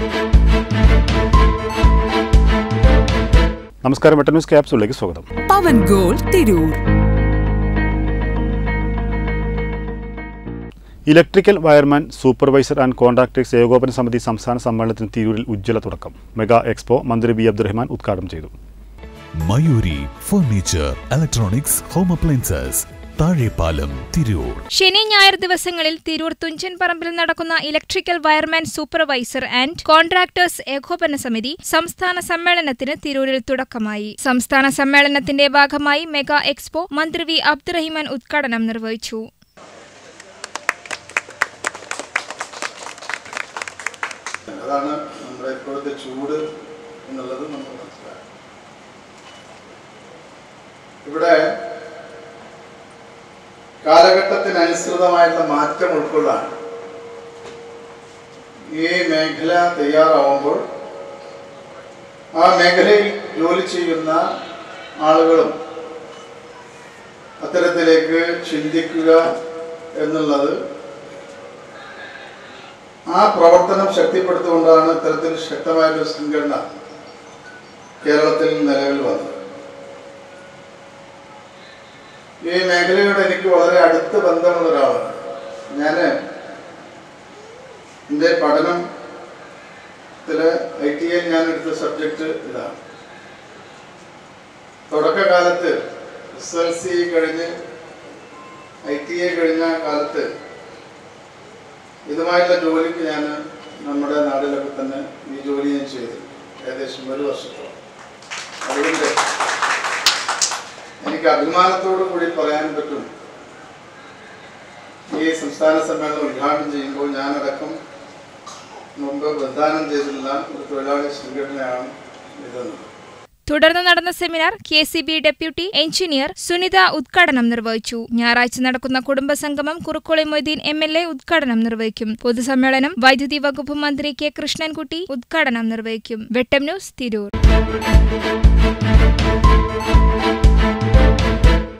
നമസ്കാരം, വെട്ടൻ ന്യൂസ് ക്യാപ്സൂളിലേക്ക് സ്വാഗതം. പവൻ ഗോൾ Tirur. Electrical wireman supervisor and contractors ഏകോപന സമിതി സംസ്ഥാന സമ്മേളനത്തിന് തിരൂരിൽ ഉജ്ജ്വല തുടക്കം. മെഗാ എക്സ്പോ മന്ത്രി വി അബ്ദുറഹ്മാൻ ഉദ്ഘാടനം ചെയ്തു. Mayuri furniture, electronics, home appliances, Thazhepalam, Tirur. ശനി ഞായർ ദിവസങ്ങളിൽ തിരൂർ തുഞ്ചൻ പറമ്പിൽ നടക്കുന്ന electrical wireman supervisor and contractors ഏകോപന സമിതി സംസ്ഥാന സമ്മേളനത്തിന് തിരൂരിൽ തുടക്കമായി. സംസ്ഥാന സമ്മേളനത്തിന്റെ ഭാഗമായി മെഗാ എക്സ്പോ മന്ത്രി വി അബ്ദുറഹ്മാൻ ഉദ്ഘാടനം നിർവഹിച്ചു. അതാണ് നമ്മുടെ ഇപ്പോഴത്തെ ചൂട് എന്നുള്ളത് നമ്മൾ മനസ്സിലാക്കും. ഇവിടെ കാലഘട്ടത്തിനനുസൃതമായിട്ടുള്ള മാറ്റം ഉൾക്കൊള്ളാൻ ഈ മേഖല തയ്യാറാവുമ്പോൾ ആ മേഖലയിൽ ജോലി ചെയ്യുന്ന ആളുകളും അത്തരത്തിലേക്ക് ചിന്തിക്കുക എന്നുള്ളത് ആ പ്രവർത്തനം ശക്തിപ്പെടുത്തുകൊണ്ടാണ് ഇത്തരത്തിൽ ശക്തമായൊരു സംഘടന കേരളത്തിൽ നിലവിൽ വന്നത്. ഈ മേഖലയോട് എനിക്ക് വളരെ അടുത്ത ബന്ധമുള്ള ഒരാളാണ്. ഞാൻ എൻ്റെ പഠനത്തില് ITI ഞാൻ എടുത്ത സബ്ജക്റ്റ് ഇതാണ്. തുടക്കകാലത്ത് SLC കഴിഞ്ഞ് ITI കഴിഞ്ഞ കാലത്ത് ഇതുമായിട്ടുള്ള ജോലിക്ക് ഞാൻ നമ്മുടെ നാട്ടിലൊക്കെ തന്നെ ഈ ജോലി ഞാൻ ചെയ്തു ഏകദേശം 1 വർഷത്തോളം. അതുകൊണ്ട് എനിക്ക് അഭിമാനത്തോടു കൂടി പറയാൻ പറ്റും, ഈ സംസ്ഥാന സമ്മേളനം ഉദ്ഘാടനം ചെയ്യുമ്പോൾ ഞാനടക്കം മുമ്പ് പ്രദാനം ചെയ്തിട്ടുള്ള ഒരു തൊഴിലാളി സംഘടനയാണ് ഇതെന്നത്. തുടർന്ന് നടന്ന seminar KCB deputy engineer Sunitha ഉദ്ഘാടനം നിർവഹിച്ചു. ഞായറാഴ്ച നടക്കുന്ന കുടുംബസംഗമം കുറുക്കോളി മൊയ്തീൻ MLA ഉദ്ഘാടനം നിർവഹിക്കും. പൊതുസമ്മേളനം വൈദ്യുതി വകുപ്പ് മന്ത്രി K കൃഷ്ണൻകുട്ടി ഉദ്ഘാടനം നിർവഹിക്കും. വെട്ടം ന്യൂസ്, തിരൂർ.